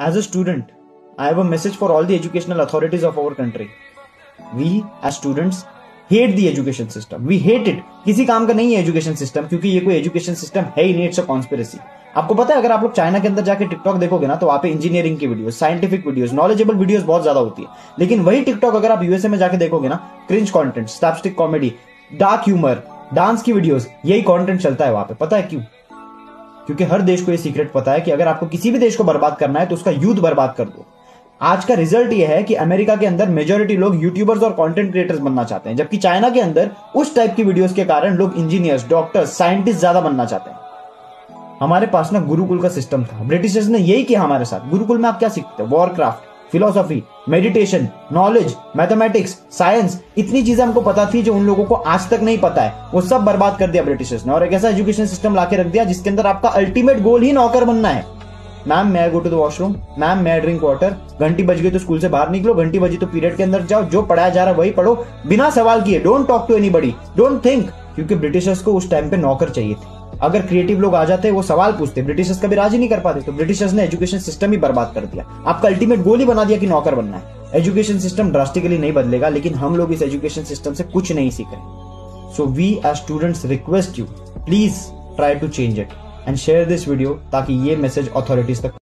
As a student, I have a message for all the educational authorities of our country. We as students hate the education system. We hate it. किसी काम का नहीं है education system, क्योंकि ये कोई education system है ही नहीं. It's a conspiracy. आपको पता है, अगर आप लोग चाइना के अंदर जाके टिकटॉक देखोगे ना, तो वहां पे इंजीनियरिंग की videos, scientific videos, knowledgeable videos बहुत ज्यादा होती है. लेकिन वही टिकटॉक अगर आप यूएसए में जाके देखोगे ना, cringe content, slapstick comedy, dark humour, dance की वीडियोस, यही कंटेंट चलता है वहां पे. पता है क्यों? क्योंकि हर देश को ये सीक्रेट पता है कि अगर आपको किसी भी देश को बर्बाद करना है तो उसका यूथ बर्बाद कर दो. आज का रिजल्ट ये है कि अमेरिका के अंदर मेजॉरिटी लोग यूट्यूबर्स और कंटेंट क्रिएटर्स बनना चाहते हैं, जबकि चाइना के अंदर उस टाइप की वीडियोस के कारण लोग इंजीनियर्स, डॉक्टर्स, साइंटिस्ट ज्यादा बनना चाहते हैं. हमारे पास ना गुरुकुल का सिस्टम था. ब्रिटिशर्स ने यही किया हमारे साथ. गुरुकुल में आप क्या सीखते हो? Warcraft, philosophy, meditation, knowledge, mathematics, science. इतनी चीजें हमको पता थी जो उन लोगों को आज तक नहीं पता है. वो सब बर्बाद कर दिया ब्रिटिशर्स ने, और एक ऐसा एजुकेशन सिस्टम लाके रख दिया जिसके अंदर आपका अल्टीमेट गोल ही नौकर बनना है. मैम मैं go to the washroom, ma'am मैं ड्रिंक वाटर, घंटी बज गई तो स्कूल से बाहर निकलो, घंटी बजी तो पीरियड के अंदर जाओ, जो पढ़ाया जा रहा है वही पढ़ो, बिना सवाल किए. Don't talk to anybody, don't think. क्योंकि ब्रिटिशर्स को उस टाइम पे नौकर चाहिए थे. अगर क्रिएटिव लोग आ जाते, वो सवाल पूछते, ब्रिटिशर्स कभी राजी नहीं कर पाते. तो ब्रिटिशर्स ने एजुकेशन सिस्टम ही बर्बाद कर दिया. आपका अल्टीमेट गोल ही बना दिया कि नौकर बनना है. एजुकेशन सिस्टम ड्रास्टिकली नहीं बदलेगा, लेकिन हम लोग इस एजुकेशन सिस्टम से कुछ नहीं सीख रहे. So we as students request you, please try to change it and share this video, ताकि ये मैसेज अथॉरिटीज तक